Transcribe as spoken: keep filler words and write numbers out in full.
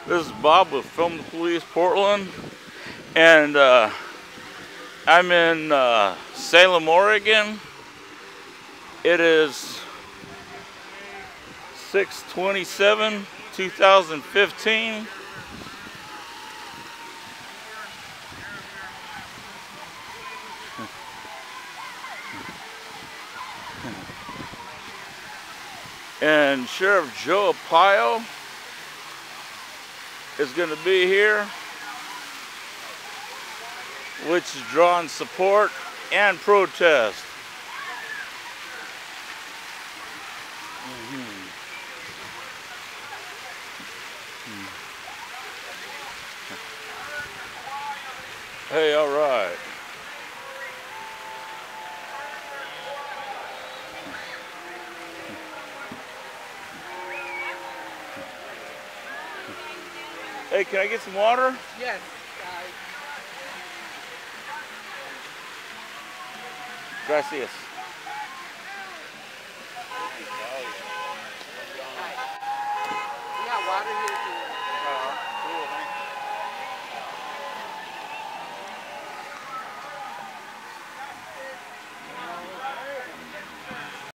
This is Bob with Film the Police Portland, and uh, I'm in uh, Salem, Oregon. It is six twenty-seven two thousand fifteen. And Sheriff Joe Arpaio is going to be here, which is drawing support and protest. Mm-hmm. Hey, all right. Hey, can I get some water? Yes. Gracias.